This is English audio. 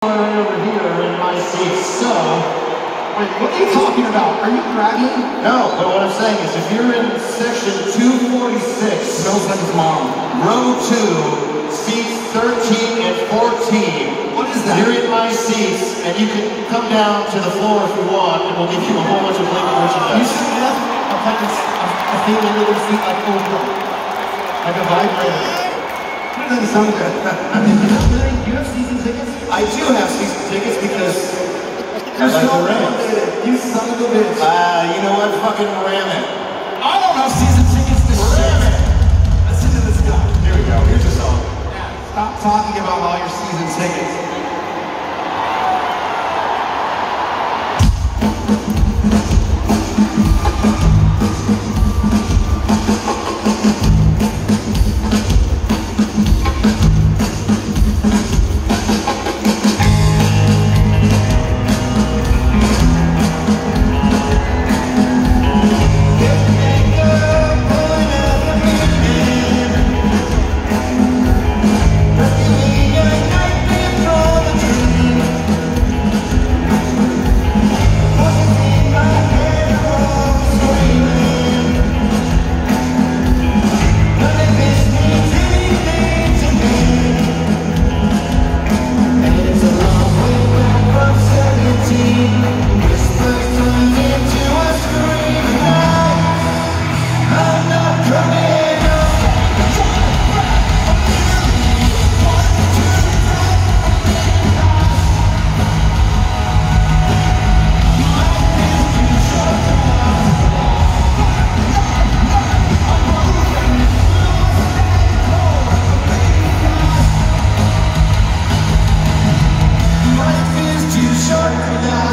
over here in my seat, so... Wait, what are you talking about? Are you bragging? No, but what I'm saying is if you're in section 246... Smells like his mom. Row 2, seats 13 and 14. What is that? You're in my seats, and you can come down to the floor if you want, and we'll give you a whole bunch of blink merchandise. You should have a thing under the seat like over. Like a vibrator. That doesn't sound good. Do you have season tickets? I do have season tickets because I like to ram it. You son of a bitch. You know what? Fucking ram it. I don't have season tickets to ram it. Listen to this guy. Here we go. Here's a song. Yeah. Stop talking about all your season tickets. Life is too short for that.